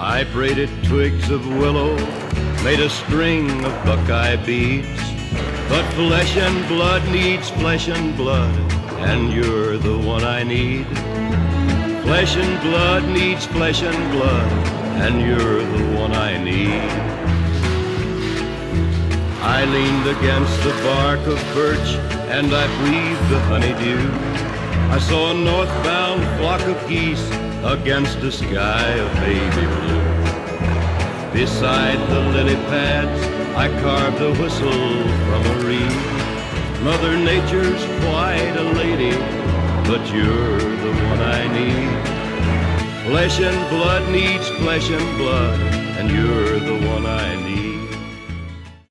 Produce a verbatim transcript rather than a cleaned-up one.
I braided twigs of willow, made a string of buckeye beads. But flesh and blood needs flesh and blood, and you're the one I need. Flesh and blood needs flesh and blood, and you're the one I need. I leaned against the bark of birch, and I breathed the honeydew. I saw a northbound flock of geese against a sky of baby blue. Beside the lily pads, I carved a whistle from a reed. Mother Nature's quite a lady, but you're the one I need. Flesh and blood needs flesh and blood, and you're the one I need.